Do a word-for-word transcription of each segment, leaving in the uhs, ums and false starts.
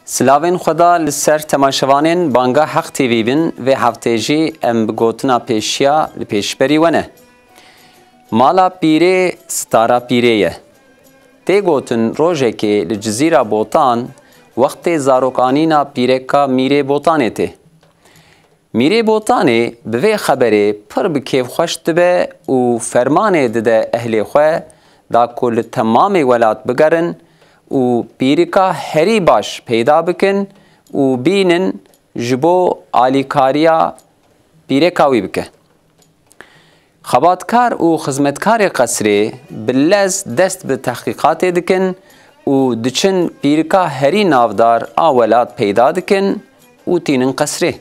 سلاوین خدا لسر تماشوانین بانگا حق تیوی بین و هفته جی ام بگوتنا پیشیا لپیشبری ونه. مالا پیره ستارا پیره تی گوتن روژه که لجزیره بوتان وقت زاروکانینا پیره کا میره بوتانه تی. میره بوتانه به خبره پر بکیف خوشت به و فرمانه ده اهل خواه دا کل تمام ولات بگرن و پیرکا هری باش پیدا بکن و بینن جبو آلیکاریا پیرکاوی بکن. خباتکار و خدمتکار قصری بلز دست به تحقیقات دکن و دچن پیرکا هری نافدار آولات پیدا دکن و تینن قصری.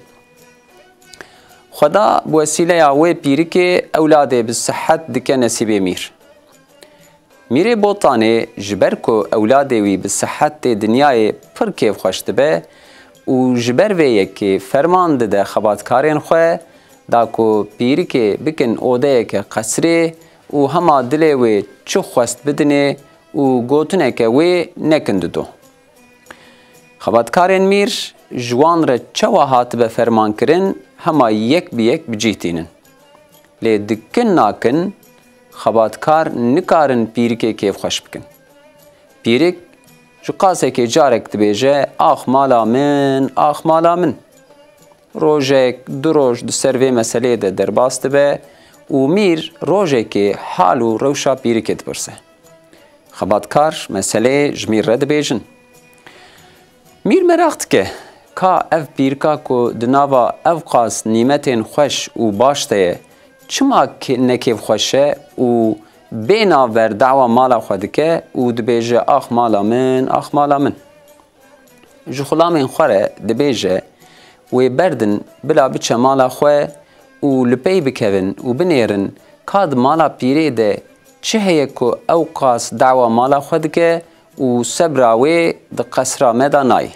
خدا بوسیله آوی پیرک اولاده بصحت دکن نصیب میر. میره بوتانه جبر کو اولاده وی بصحت دنیای پر کیف خوشت به و جبر وی که فرمان ده خباتکارین خواه دا کو پیری که بکن اوده که قصری و هما دلی وی چو خوست بدنه و گوتنه که وی نکند دو. خباتکارین میر جوان را چو هات به فرمان کرن هما یک بی یک بجیتینن. لی دکن ناکن خباتکار نکارن پیرکه کیف خوش بکن. پیرک جو قاسه که جارک دبیجه آخ مالا من آخ مالا من. روژه دو روژ دو سروی مسئله ده درباست به و میر روژه که حال و روشا پیرکه دبرسه. خباتکار مسئله جمیر رد بیجن. میر مراخت که که اف پیرکا که دناوا اف قاس نیمتین خوش و باشته چما نکیف خوشه و بینا ور دعوا مالا خود که و دبیجه آخ مالا من آخ مالا من. جو خلامین خوره دبیجه و بردن بلا بچه مالا خواه و لپی بکوین و بنیرن کاد مالا پیره ده چه هیه که او قاس دعوا مالا خود که و سبراوی ده قصرا مدانای.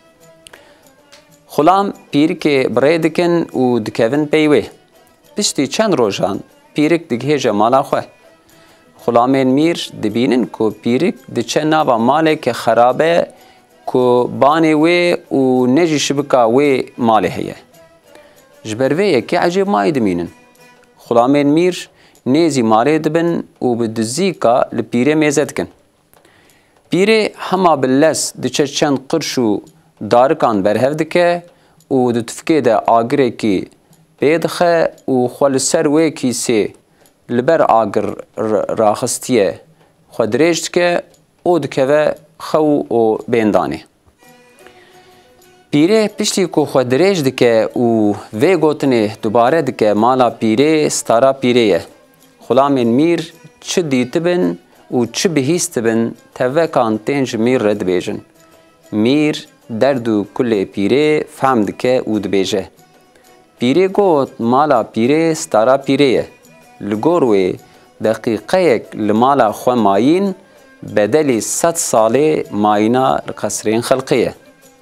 خلام پیر که برای دکن و دکوین پیوه. پشتی چند روزان پیرک دگهجه مالا خواه. خلامین میر دبینن که پیرک دچه ناوا ماله که خرابه که بانه وی و نجی شبکا وی ماله هیه. جبروه یکی عجیب مای دمینن. خلامین میر نیزی ماله دبن و بدزی که لپیره میزد کن. پیره هما بلس دچه چند قرشو دارکان برهف دکه و دتفکه ده آگره که بیدخه و خول سر وی کیسه لبر آگر راخستیه خود ریشت که او دکوه خو و بیندانه. پیره پشتی که خود ریشت دکه و وی گوتنه دوباره دکه مالا پیره ستارا پیره. خلامین میر چه دیت بن و چه بهیست بن توه کان تنج میر رد بیجن. میر دردو کل پیره فهم دکه و دبیجه. پیره گوت مالا پیره ستارا پیره لگوروی دقیقه یک لمالا خو ماین بدلی ست ساله ماینا قصرین خلقیه.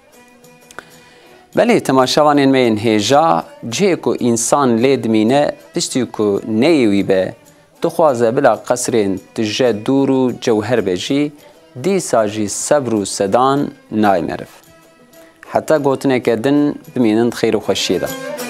ولی تماشاوانین مین هیجا جه کو انسان لید مینه پشتی کو نیوی به تخوازه بلا قصرین تجه دورو جوهر بجی دی ساجی صبر و صدان نای مرف. حتی گوتنه که دن بمینند خیر و خوشیده.